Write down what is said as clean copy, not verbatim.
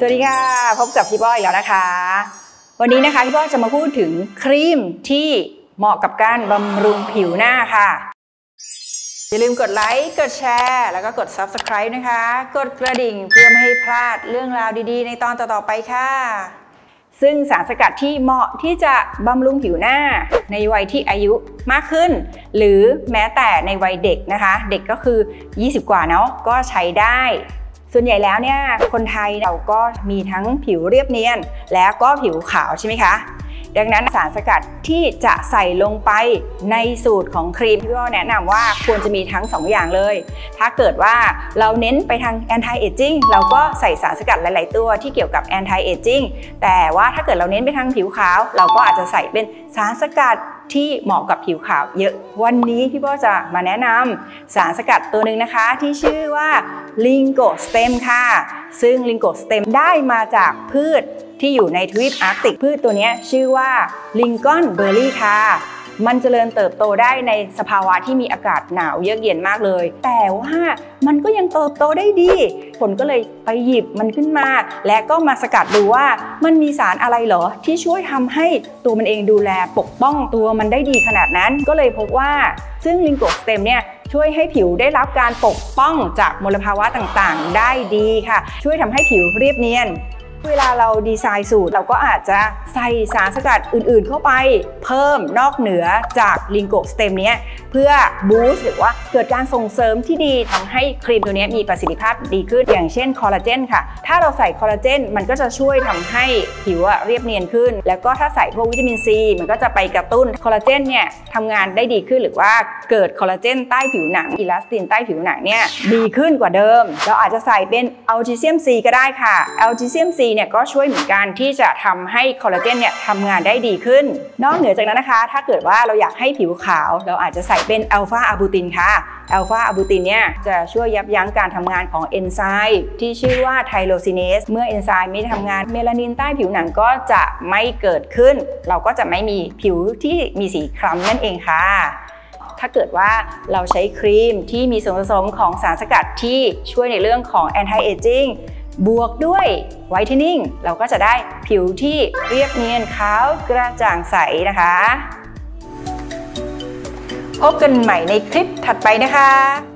สวัสดีค่ะพบกับพี่ป้อยแล้วนะคะวันนี้นะคะพี่ป้อยจะมาพูดถึงครีมที่เหมาะกับการบำรุงผิวหน้าค่ะอย่าลืมกดไลค์กดแชร์แล้วก็กด Subscribe นะคะกดกระดิ่งเพื่อไม่ให้พลาดเรื่องราวดีๆในตอนต่อๆไปค่ะซึ่งสารสกัดที่เหมาะที่จะบำรุงผิวหน้าในวัยที่อายุมากขึ้นหรือแม้แต่ในวัยเด็กนะคะเด็กก็คือ20กว่าเนาะก็ใช้ได้ส่วนใหญ่แล้วเนี่ยคนไทยเราก็มีทั้งผิวเรียบเนียนแล้วก็ผิวขาวใช่ไหมคะดังนั้นสารสกัดที่จะใส่ลงไปในสูตรของครีมที่พี่แนะนำว่าควรจะมีทั้ง2อย่างเลยถ้าเกิดว่าเราเน้นไปทาง anti aging เราก็ใส่สารสกัดหลายๆตัวที่เกี่ยวกับ anti aging แต่ว่าถ้าเกิดเราเน้นไปทางผิวขาวเราก็อาจจะใส่เป็นสารสกัดที่เหมาะกับผิวขาวเยอะวันนี้พี่โบจะมาแนะนำสารสกัดตัวหนึ่งนะคะที่ชื่อว่า Lingo Stem ค่ะซึ่ง Lingo Stem ได้มาจากพืชที่อยู่ในทวีปอาร์กติกพืชตัวนี้ชื่อว่า Lingon Berry ค่ะมันเจริญเติบโตได้ในสภาวะที่มีอากาศหนาวเยือกเย็นมากเลยแต่ว่ามันก็ยังเติบโตได้ดีผลก็เลยไปหยิบมันขึ้นมาและก็มาสกัดดูว่ามันมีสารอะไรเหรอที่ช่วยทำให้ตัวมันเองดูแลปกป้องตัวมันได้ดีขนาดนั้นก็เลยพบว่าซึ่ง Lingo Stem เนี่ยช่วยให้ผิวได้รับการปกป้องจากมลภาวะต่างๆได้ดีค่ะช่วยทำให้ผิวเรียบเนียนเวลาเราดีไซน์สูตรเราก็อาจจะใส่สารสกัดอื่นๆเข้าไปเพิ่มนอกเหนือจาก Lingo Stem นี้เพื่อบูสต์หรือว่าเกิดการส่งเสริมที่ดีทำให้ครีมตัวนี้มีประสิทธิภาพดีขึ้นอย่างเช่นคอลลาเจนค่ะถ้าเราใส่คอลลาเจนมันก็จะช่วยทำให้ผิวเรียบเนียนขึ้นแล้วก็ถ้าใส่พวกวิตามินซีมันก็จะไปกระตุ้นคอลลาเจนเนี่ยทำงานได้ดีขึ้นหรือว่าเกิดคอลลาเจนใต้ผิวหนังอิลาสตินใต้ผิวหนังเนี่ยดีขึ้นกว่าเดิมเราอาจจะใส่เป็นอัลจิเซียมซีก็ได้ค่ะอัลจิเซียมซีเนี่ยก็ช่วยเหมือนกันที่จะทำให้คอลลาเจนเนี่ยทำงานได้ดีขึ้นนอกเหนือจากนั้นนะคะถ้าเกิดว่าเราอยากให้ผิวขาวเราอาจจะใส่เป็นอัลฟาอะบูตินค่ะอัลฟาอะบูตินเนี่ยจะช่วยยับยั้งการทำงานของเอนไซม์ที่ชื่อว่าไทโรซินเนสเมื่อเอนไซม์ไม่ทำงานเมลานินใต้ผิวหนังก็จะไม่เกิดขึ้นเราก็จะไม่มีผิวที่มีสีคล้ำนั่นเองค่ะถ้าเกิดว่าเราใช้ครีมที่มีส่วนผสมของสารสกัดที่ช่วยในเรื่องของ anti aging บวกด้วยไวท์เทนนิ่งเราก็จะได้ผิวที่เรียบเนียนขาวกระจ่างใสนะคะพบกันใหม่ในคลิปถัดไปนะคะ